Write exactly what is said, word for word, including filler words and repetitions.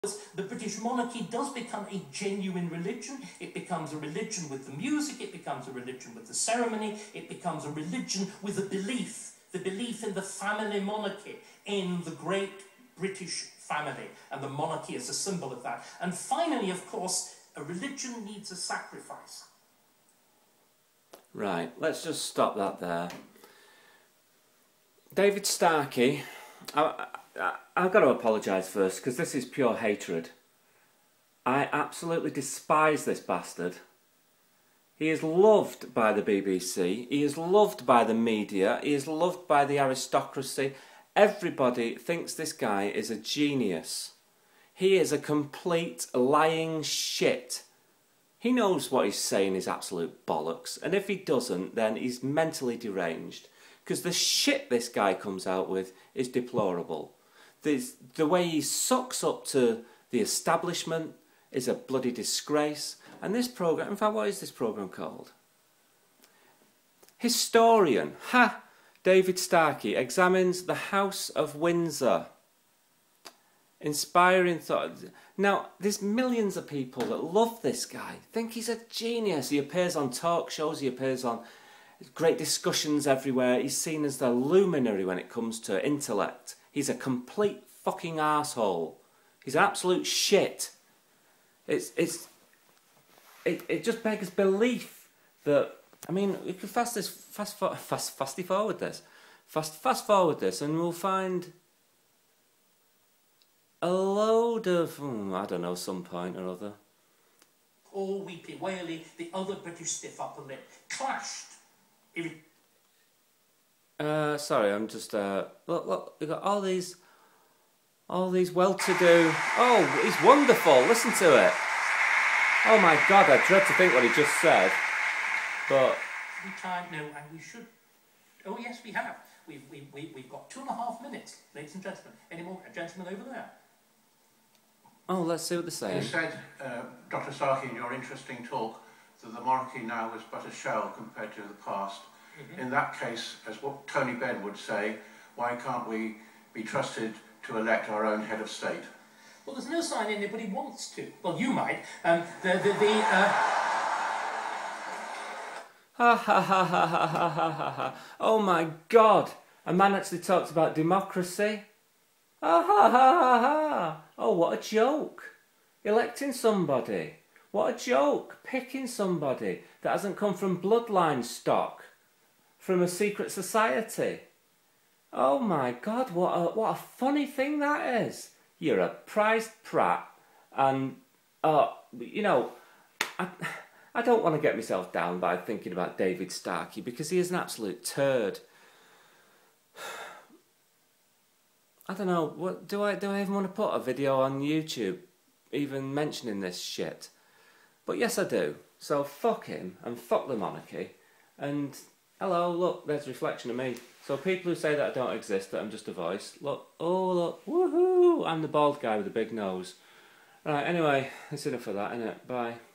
the British monarchy does become a genuine religion. It becomes a religion with the music, it becomes a religion with the ceremony, it becomes a religion with a belief, the belief in the family monarchy, in the great British family, and the monarchy is a symbol of that. And finally, of course, a religion needs a sacrifice. Right, let's just stop that there. David Starkey, I, I, I've got to apologise first, because this is pure hatred. I absolutely despise this bastard. He is loved by the B B C, he is loved by the media, he is loved by the aristocracy. Everybody thinks this guy is a genius. He is a complete lying shit. He knows what he's saying is absolute bollocks, and if he doesn't, then he's mentally deranged. Because the shit this guy comes out with is deplorable. This, the way he sucks up to the establishment is a bloody disgrace. And this programme, in fact, what is this programme called? Historian, ha! David Starkey examines the House of Windsor. Inspiring thought. Now, there's millions of people that love this guy, think he's a genius. He appears on talk shows, he appears on great discussions everywhere. He's seen as the luminary when it comes to intellect. He's a complete fucking arsehole. He's absolute shit. It's, it's, it, it just begs belief that, I mean, we can fast this, fast, fast, fasty forward this, fast, fast forward this, and we'll find a load of, hmm, I don't know, some point or other. All weeping, wailing, the other British stiff upper lip clashed. Uh, sorry, I'm just, uh, look, look, we've got all these, all these well-to-do, oh, he's wonderful, listen to it. Oh my God, I dread to think what he just said, but... We time, no, and we should, oh yes, we have. We've, we, we, we've got two and a half minutes, ladies and gentlemen. Any more gentlemen over there? Oh, let's see what they're saying. You said, uh, Doctor Starkey, in your interesting talk, that the monarchy now is but a shell compared to the past. Mm-hmm. In that case, as what Tony Benn would say, why can't we be trusted to elect our own head of state? Well, there's no sign anybody wants to. Well, you might. Um, the, the, the, uh... Ha ha ha ha ha ha ha ha ha. Oh my God! A man actually talks about democracy. Ha ha ha ha ha! Oh, what a joke! Electing somebody. What a joke! Picking somebody that hasn't come from bloodline stock, from a secret society. Oh my God! What a what a funny thing that is. You're a prized prat, and uh, you know, I I don't want to get myself down by thinking about David Starkey because he is an absolute turd. I don't know. What do I do? I even want to put a video on YouTube, even mentioning this shit. But yes, I do. So fuck him and fuck the monarchy. And hello, look, there's a reflection of me. So people who say that I don't exist, that I'm just a voice, look, oh look, woohoo! I'm the bald guy with the big nose. Right, anyway, that's enough of that, innit? Bye.